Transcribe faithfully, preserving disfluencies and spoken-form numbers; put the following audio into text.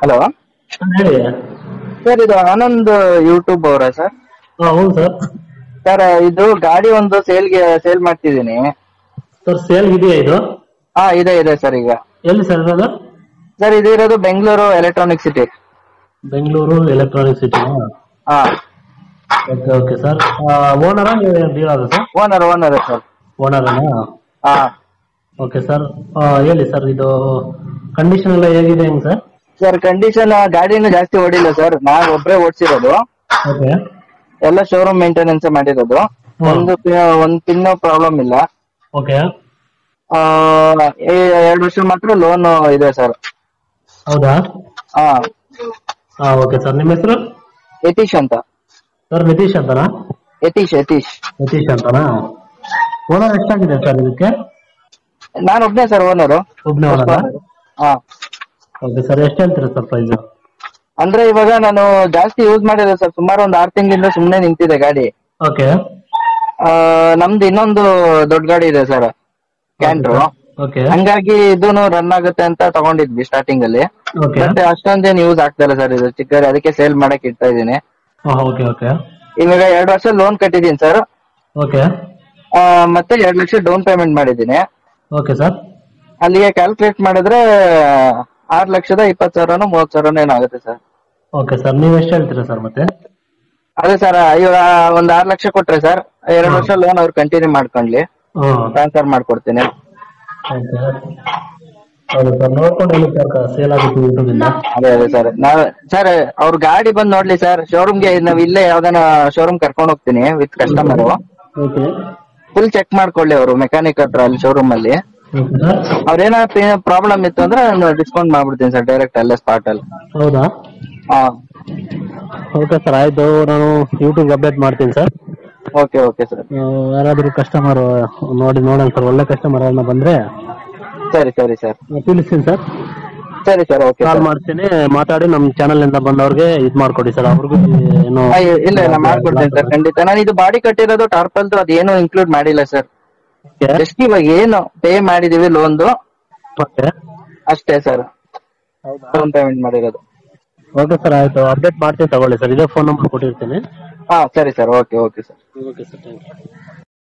Hello ಹೇಳಿ. Sir, ಇದು Anand YouTube ಅವರಾ ಸರ್? ಹಾ, ಹೌದು ಸರ್. ಸರ್, ಇದು ಗಾಡಿ ಒಂದು ಸೇಲ್ಗೆ ಸೇಲ್ ಮಾಡ್ತಿದ್ದೀನಿ. ಸರ್ ಸೇಲ್ ಇದೆಯಾ ಇದು? ಹಾ, ಇದೆ ಇದೆ ಸರ್. ಈಗ ಎಲ್ಲಿ ಸರ್ ಇರೋದು? ಸರ್, ಇದು ಇರೋದು Bengaluru electronic city. Bengaluru electronic city. ಹಾ, ಓಕೆ ಓಕೆ ಸರ್. ಓನರಾ ನೀವು dealer sir? Owner owner sir. ಓನರನಾ? ಹಾ ಓಕೆ ಸರ್. ಹೇಳಿ ಸರ್, ಇದು ಕಂಡೀಷನ್ ಎಲ್ಲ ಹೇಗಿದೆ ಹೆಂಗ್ ಸರ್? ಸರ್, ಕಂಡೀಷನ್ ಗಾಡಿನೂ ಜಾಸ್ತಿ ಓಡಿಲ್ಲ ಸರ್. ನಾನು ಒಬ್ಬರೇ ಓಡಿಸಿರೋದು. ಓಕೆ ಎಲ್ಲ ಶೋರೂಮ್ ಮೇಂಟೆನೆನ್ಸ್ ಮಾಡಿರೋದು. ಹ್ಮ್. ಒಂದು ಪಿ- ಒಂದು ಪಿನ್ ಪ್ರಾಬ್ಲಮ್ ಇಲ್ಲ. ಓಕೆ. ಆ, ಈ ಎರಡು ವರ್ಷ ಮಾತ್ರ ಲೋನ್ ಇದೆ ಸರ್. ಹೌದಾ? ಹಾ, ಹಾ, ಓಕೆ ಸರ್. ನಿಮ್ಮ ಹೆಸರು? ಯತೀಶ್ ಅಂತ. ಸರ್ ನಿತೀಶ್ ಅಂತನಾ? ಯತೀಶ್ ಯತೀಶ್ ಯತೀಶ್ ಅಂತನಾ? ಓನರ್ ಎಷ್ಟಾಗಿದೆ ಸರ್ ಇದಕ್ಕೆ? ನಾನು ಒಬ್ನೇ ಸರ್ ಓನರು. ಒಬ್ನೇ ಓನರಾ? ಹಾ, ಓಕೆ ಸರ್. ಎಷ್ಟು ಹೇಳ್ತೀರಾ ಸರ್ ಪ್ರೈಸ್? ಅಂದ್ರೆ ಇವಾಗ ನಾನು ಜಾಸ್ತಿ ಯೂಸ್ ಮಾಡಿದೆ ಸರ್. ಸುಮಾರು ಒಂದು ಆರು ತಿಂಗಳಿಂದ ಸುಮ್ನೆ ನಿಂತಿದೆ ಗಾಡಿ. ಓಕೆ ಆ, ನಮ್ದು ಇನ್ನೊಂದು ದೊಡ್ಡ ಗಾಡಿ ಇದೆ ಸರ್, ಕ್ಯಾಂಟ್ರು. ಓಕೆ ಹಂಗಾಗಿ ಇದೂನು ರನ್ ಆಗುತ್ತೆ ಅಂತ ತಗೊಂಡಿದ್ವಿ ಸ್ಟಾರ್ಟಿಂಗ್ ಅಲ್ಲಿ. ಓಕೆ. ಮತ್ತೆ ಅಷ್ಟೊಂದೇನು ಯೂಸ್ ಆಗ್ತಾರೆ ಸರ್. ಇದು ಚಿಕ್ಕ ಗಾಡಿ, ಅದಕ್ಕೆ ಸೇಲ್ ಮಾಡಕ್ ಇಡ್ತಾ ಇದೀನಿ. ಓಕೆ ಓಕೆ ಇವಾಗ ಎರಡು ವರ್ಷ ಲೋನ್ ಕಟ್ಟಿದೀನಿ ಸರ್. ಓಕೆ ಮತ್ತೆ ಎರಡು ಲಕ್ಷ ಡೌನ್ ಪೇಮೆಂಟ್ ಮಾಡಿದ್ದೀನಿ. Okay sir. ಅಲ್ಲಿಗೆ ಕ್ಯಾಲ್ಕುಲೇಟ್ ಮಾಡಿದ್ರೆ ಆರು ಲಕ್ಷದ ಇಪ್ಪತ್ತು ಸಾವಿರನೋ ಮೂವತ್ತು ಸಾವಿರನೋ ಏನೋ ಆಗುತ್ತೆ ಸರ್. Okay sir. ನೀವು ಎಷ್ಟು ಹೇಳ್ತೀರಾ ಸರ್ ಮತ್ತೆ? ಅದೇ ಸರ್, ಇವಾಗ ಒಂದ್ ಆರು ಲಕ್ಷ ಕೊಟ್ರೆ ಸರ್, ಎರಡು ವರ್ಷ ಲೋನ್ ಅವ್ರು ಕಂಟಿನ್ಯೂ ಮಾಡ್ಕೊಂಡ್ಲಿ, ಹ್ಮ್. ಟ್ರಾನ್ಸ್ಫರ್ ಮಾಡ್ಕೊಡ್ತೀನಿ. ಓಕೆ. ಹೌದು ಸರ್. ನೋಡ್ಕೊಂಡು ಹೇಳಿ ಸರ್, ಸೇಲ್ ಆಗುತ್ತೆ ಯೂಟ್ಯೂಬಿಂದ. ಅದೇ ಅದೇ ಸರ್. ನಾವ್ ಸರ್ ಅವ್ರ ಗಾಡಿ ಬಂದ್ ನೋಡ್ಲಿ ಸರ್, ಶೋರೂಮ್ಗೆ ನಾವ್ ಇಲ್ಲೇ ಯಾವ್ದಾನ ಶೋರೂಮ್ ಕರ್ಕೊಂಡು ಹೋಗ್ತೀನಿ with customer. Okay full check ಮಾಡ್ಕೊಳ್ಳಿ ಅವರು, ಮೆಕ್ಯಾನಿಕ್ ಹತ್ರ ಅಲ್ಲಿ ಶೋರೂಮ್ ಅಲ್ಲಿ. Okay sir. ಅವ್ರೇನಾದ್ರು ಪ್ರಾಬ್ಲಮ್ ಇತ್ತು ಅಂದ್ರೆ ನಾನು ಡಿಸ್ಕೌಂಟ್ ಮಾಡ್ಬಿಡ್ತೀನಿ ಸರ್, ಡೈರೆಕ್ಟ್ ಅಲ್ಲೇ ಸ್ಪಾಟ್ ಅಲ್ಲಿ. ಹೌದಾ? ಹಾ, ಓಕೆ ಸರ್, ಆಯ್ತು. ನಾನು ಯೂಟ್ಯೂಬ್ ಅಪ್ಡೇಟ್ ಮಾಡ್ತೀನಿ ಸರ್. Okay okay sir. ಯಾರಾದರೂ ಕಸ್ಟಮರ್ ನೋಡಿ ನೋಡೋಣ ಸರ್, ಒಳ್ಳೆ ಕಸ್ಟಮರ್ ಅನ್ನ ಬಂದ್ರೆ ಸರಿ ಸರಿ ಸರ್. ತಿಳಿಸ್ತೀನಿ ಸರ್. ಸರಿ ಸರ್, ಓಕೆ ಕಾಲ್ ಸರ್. ಮಾಡ್ತೀನಿ, ಮಾತಾಡಿ ನಮ್ಮ ಚಾನಲ್ ಇಂದ ಬಂದವ್ರಿಗೆ ಇದು ಮಾಡ್ಕೊಡಿ ಸರ್. ಅವ್ರಿಗೂ ಏನು ಅಯ್ಯೋ, ಇಲ್ಲ ಇಲ್ಲ, ಮಾಡ್ಕೊಡ್ತೀನಿ ಸರ್, ಖಂಡಿತ. ನಾನು ಇದು ಬಾಡಿ ಕಟ್ಟಿರೋದು ಟಾರ್ಪಲ್ದು ಅದೇನು ಇನ್ಕ್ಲೂಡ್ ಮಾಡಿಲ್ಲ ಸರ್. ಜಸ್ಟ್ ಇವಾಗ ಏನು ಪೇ ಮಾಡಿದೀವಿ ಲೋನ್ದು ಓಕೆ ಅಷ್ಟೇ ಸರ್, ಲೋನ್ ಪೇಮೆಂಟ್ ಮಾಡಿರೋದು. ಓಕೆ ಸರ್, ಆಯ್ತು. ಅಪ್ಡೇಟ್ ಮಾಡ್ತೀನಿ ತಗೊಳ್ಳಿ ಸರ್. ಇದೇ ಫೋನ್ ನಂಬರ್ ಕೊಟ್ಟಿರ್ತೀನಿ. ಹಾ, ಸರಿ sir. Okay okay sir. Okay sir, thank you.